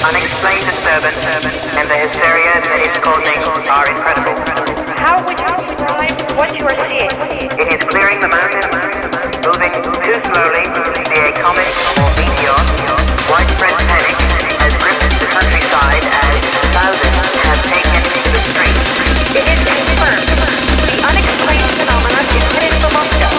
unexplained disturbance and the hysteria that it's causing are incredible. How would you describe what you are seeing? It is clearing the mountain, moving too slowly via a comet or meteor. Widespread panic has gripped the countryside as thousands have taken to the streets. It is confirmed. The unexplained phenomenon is hidden amongst us.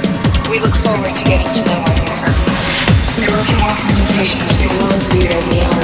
Forward to getting to know our new friends. There will be more communication with the world leader beyond.